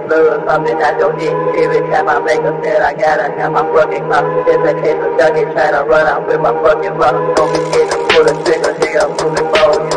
blood pumping at your knee. Every time I make a set, I gotta have my fucking car. Just in case a junkie try to run out with my fucking rock. Don't be scared to pull the trigger, nigga, I'm moving forward.